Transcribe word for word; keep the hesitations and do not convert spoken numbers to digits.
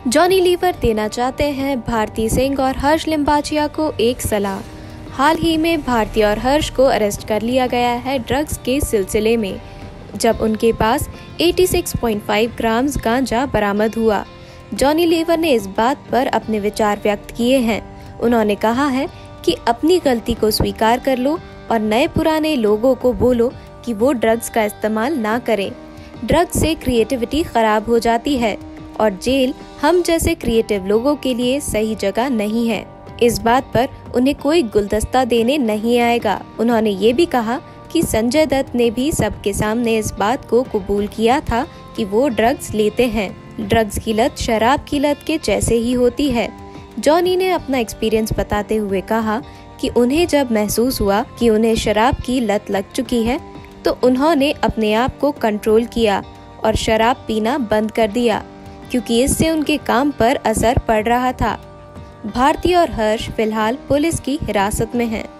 Johnny liver देना चाहते हैं भारती सिंह और हर्ष लिम्बाचिया को एक सलाह। हाल ही में भारती और हर्ष को अरेस्ट कर लिया गया है ड्रग्स के सिलसिले में, जब उनके पास छियासी पॉइंट पाँच ग्राम गांजा बरामद हुआ। जॉनी लीवर ने इस बात पर अपने विचार व्यक्त किए हैं। उन्होंने कहा है कि अपनी गलती को स्वीकार कर लो और नए पुराने लोगों को बोलो कि वो ड्रग्स का इस्तेमाल ना करें। ड्रग्स से क्रिएटिविटी खराब हो जाती है और जेल हम जैसे क्रिएटिव लोगों के लिए सही जगह नहीं है। इस बात पर उन्हें कोई गुलदस्ता देने नहीं आएगा। उन्होंने ये भी कहा कि संजय दत्त ने भी सबके सामने इस बात को कबूल किया था कि वो ड्रग्स लेते हैं। ड्रग्स की लत शराब की लत के जैसे ही होती है। जॉनी ने अपना एक्सपीरियंस बताते हुए कहा कि उन्हें जब महसूस हुआ कि उन्हें शराब की लत लग चुकी है, तो उन्होंने अपने आप को कंट्रोल किया और शराब पीना बंद कर दिया, क्योंकि इससे उनके काम पर असर पड़ रहा था। भारती और हर्ष फिलहाल पुलिस की हिरासत में हैं।